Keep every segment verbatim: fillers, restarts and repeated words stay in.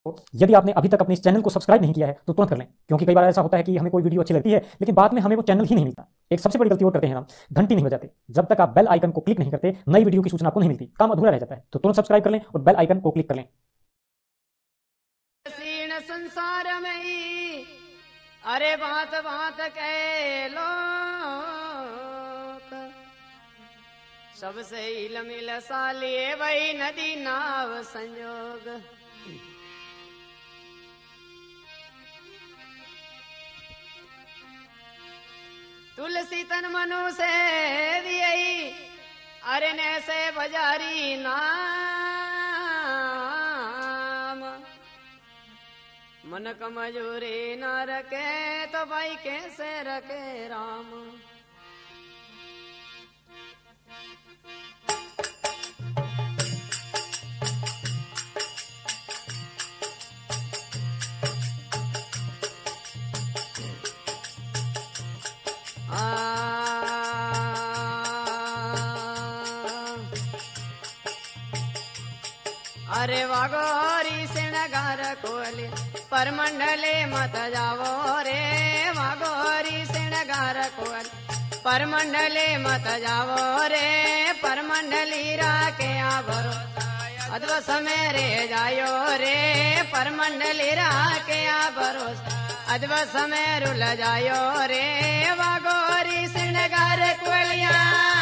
यदि आपने अभी तक अपने इस चैनल को सब्सक्राइब नहीं किया है तो तुरंत कर लें, क्योंकि कई बार ऐसा होता है कि हमें कोई वीडियो अच्छी लगती है लेकिन बाद में हमें वो चैनल ही नहीं मिलता। एक सबसे बड़ी गलती और करते हैं हम, घंटी नहीं बजाते। जब तक आप बेल आइकन को क्लिक नहीं करते नई वीडियो की सूचना आपको नहीं मिलती, काम अधूरा रह जाता है। तो तुरंत सब्सक्राइब कर लें और बेल आइकन को क्लिक कर लें। संसार में ही अरे बात बात कह लो सबसे इल मिल सालिए वही नदी नाव संयोग। तुलसी तन मनु से दियई अरे ने से बजारी नाम मन कमजोरी न रखे तो भाई कैसे रखे राम। अरे वागोरी सिणगार कोली परमंडले मत जावो रे वागोरी सिणगार कोली परमंडले मत जावो रे परमंडली राके आभरो अद्वस मेरे जायो रे परमंडली राके आभरो अद्वस में रुल जायो रे वागोरी सिणगार कोलिया।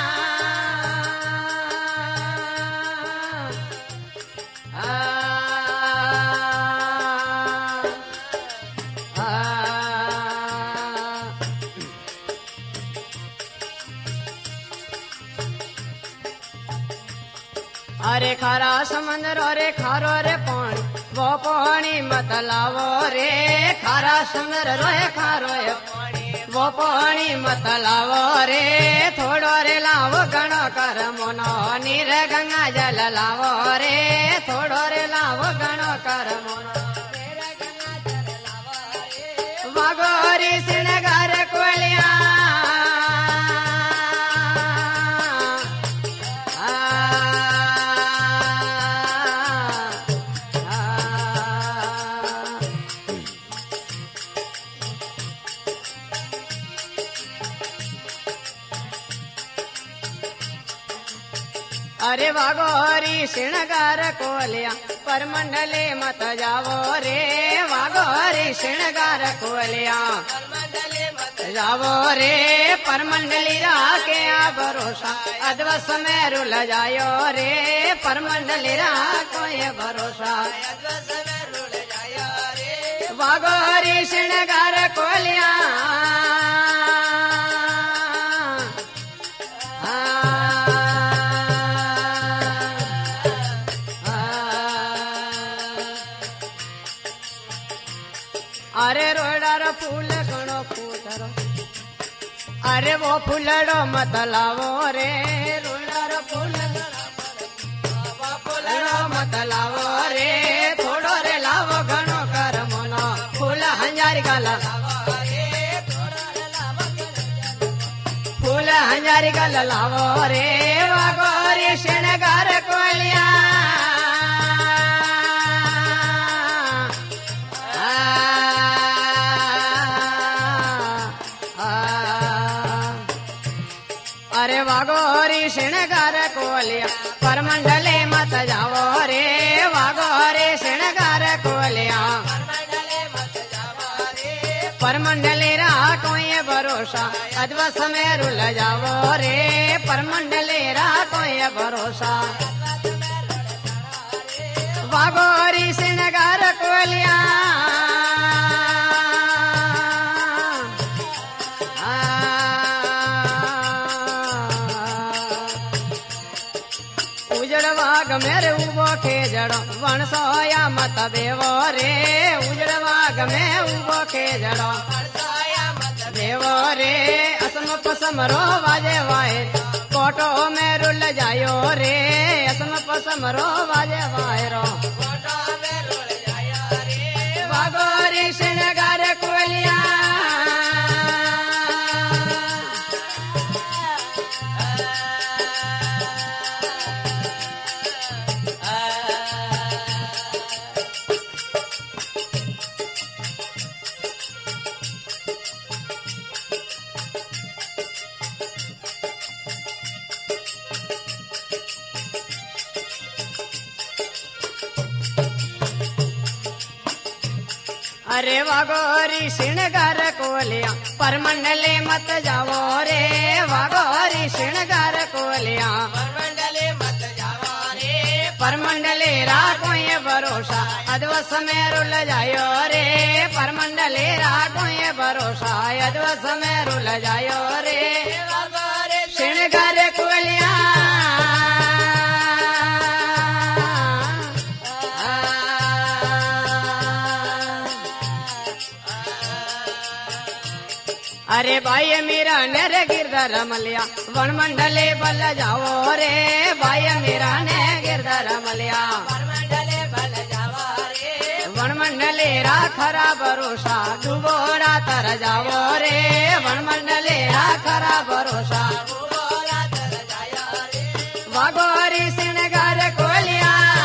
अरे खारा समंदर रे खारो रे पानी वो पानी मत लावो रे खारा समंदर रे खारो रे पानी वो पानी मत लावो रे थोड़ो रे लावो घणो कर मोनो नीर गंगा जल लावो रे थोड़ो रे लावो घणो कर मोनो नीर गंगा जल लावो रे वागोरी सिणगार कोलिया। अरे वागोरी सिणगार कोलिया परमंडले मत जावो रे वागोरी सिणगार कोलिया परमंडले मत जावो रे परमंडली राके आ भरोसा अद्वस में रुल जायो रे परमंडली राको ये भरोसा अद्वस में रुल जायो रे वागोरी सिणगार कोलिया। अरे रोडार फूल घणो फूटरो अरे वो फूलड़ो मत लावो रे रोडार फूल वो फूलड़ो मत लावो रे थोड़ो रे लावो घणो कर मोनो फूल हंजारी गला फूल हंजारी गला लावो रे वागोरी सिणगार कोलिया। अरे वागोरी सिणगार कोलिया परमंडले मत जावो रे वागोरी सिणगार कोलिया परमंडले मत जावो रे परमंडले राको ये भरोसा अद्वस में रुल जावो रे परमंडले राको ये भरोसा वागोरी सिणगार कोलिया। उजड़वाग मेरे उबो के जड़ो वनसोया मत बेवो रे उजड़वाग में उबो के जड़ो वनसोया मत बेवो रे असम पसम रो वाजे वाए कोटो में रुल जायो रे असम पसम रो वाजे वाए रो कोटो में रुल जायो रे वागोरी सिणगार कोलिया। अरे वागोरी श्रृंगार कोलिया परमंडले मत जावो रे वागोरी श्रृंगार कोलिया परमंडले मत जावो रे परमंडले राखो ये भरोसा अद्वस में रुल जायो रे परमंडले राखो ये भरोसा अद्वस में रुल जायो रे वागोरी श्रृंगार कोलिया अरे भाई मेरा नर गिरधर मलिया वन मंडले बल जाओ रे भाई मेरा ने गिरधर मलिया वन मंडले बल जाओ रे वन मंडले राखरा भरोसा डूबोरा तर जाओ रे वन मंडले राखरा भरोसा डूबोरा तर जायो रे वागोरी श्रृंगार कोलिया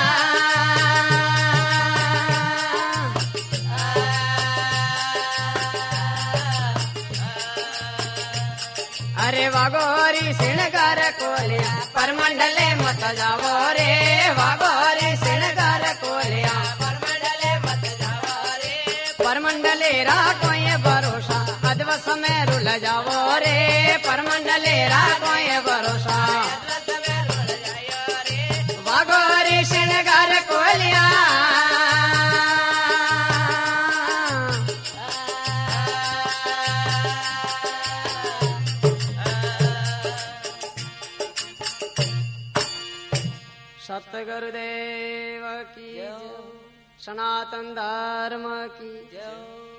अरे वागोरी श्रृंगार कोलिया परमंडले मत जावो रे वागोरी श्रृंगार कोलिया परमंडले मत जावो रे परमंडले राखो ये भरोसा अद्वस में रुल जावो रे परमंडले राखो ये भरोसा अद्वस में रुल जायो रे वागोरी श्रृंगार कोलिया सतगुरुदेव की जय, सनातन धर्म की जय।